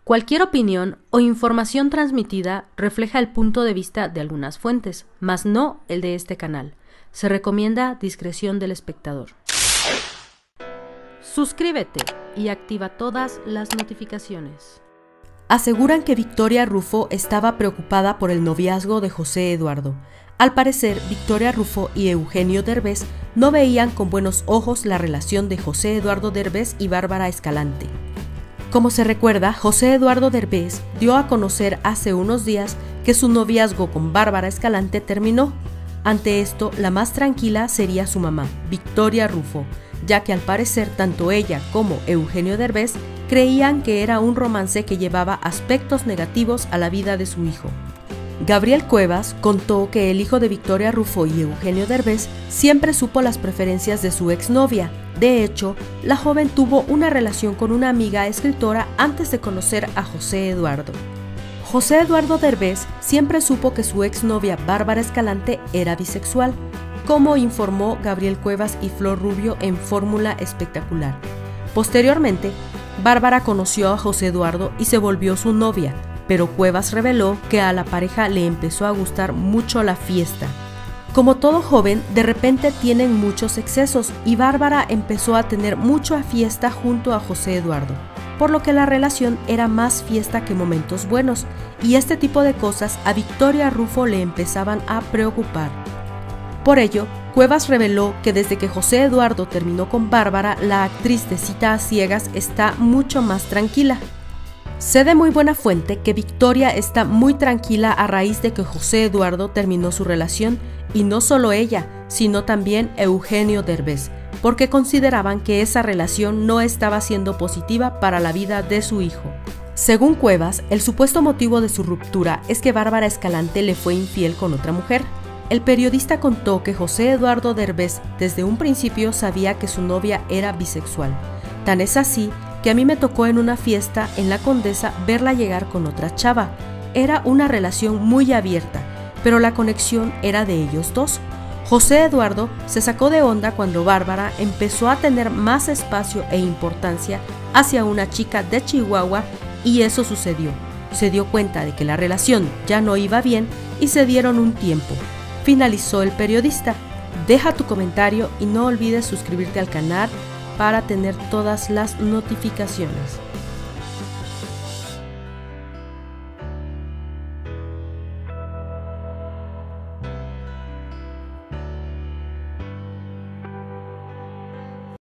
Cualquier opinión o información transmitida refleja el punto de vista de algunas fuentes, mas no el de este canal. Se recomienda discreción del espectador. Suscríbete y activa todas las notificaciones. Aseguran que Victoria Rufo estaba preocupada por el noviazgo de José Eduardo. Al parecer, Victoria Rufo y Eugenio Derbez no veían con buenos ojos la relación de José Eduardo Derbez y Bárbara Escalante. Como se recuerda, José Eduardo Derbez dio a conocer hace unos días que su noviazgo con Bárbara Escalante terminó. Ante esto, la más tranquila sería su mamá, Victoria Rufo, ya que al parecer tanto ella como Eugenio Derbez creían que era un romance que llevaba aspectos negativos a la vida de su hijo. Gabriel Cuevas contó que el hijo de Victoria Rufo y Eugenio Derbez siempre supo las preferencias de su exnovia. De hecho, la joven tuvo una relación con una amiga escritora antes de conocer a José Eduardo. José Eduardo Derbez siempre supo que su exnovia Bárbara Escalante era bisexual, como informó Gabriel Cuevas y Flor Rubio en Fórmula Espectacular. Posteriormente, Bárbara conoció a José Eduardo y se volvió su novia, pero Cuevas reveló que a la pareja le empezó a gustar mucho la fiesta. Como todo joven, de repente tienen muchos excesos y Bárbara empezó a tener mucha fiesta junto a José Eduardo, por lo que la relación era más fiesta que momentos buenos, y este tipo de cosas a Victoria Rufo le empezaban a preocupar. Por ello, Cuevas reveló que desde que José Eduardo terminó con Bárbara, la actriz de Cita a Ciegas está mucho más tranquila. Sé de muy buena fuente que Victoria está muy tranquila a raíz de que José Eduardo terminó su relación, y no solo ella, sino también Eugenio Derbez, porque consideraban que esa relación no estaba siendo positiva para la vida de su hijo. Según Cuevas, el supuesto motivo de su ruptura es que Bárbara Escalante le fue infiel con otra mujer. El periodista contó que José Eduardo Derbez desde un principio sabía que su novia era bisexual. Tan es así que a mí me tocó en una fiesta en La Condesa verla llegar con otra chava. Era una relación muy abierta, pero la conexión era de ellos dos. José Eduardo se sacó de onda cuando Bárbara empezó a tener más espacio e importancia hacia una chica de Chihuahua, y eso sucedió. Se dio cuenta de que la relación ya no iba bien y se dieron un tiempo. Finalizó el periodista. Deja tu comentario y no olvides suscribirte al canal para tener todas las notificaciones.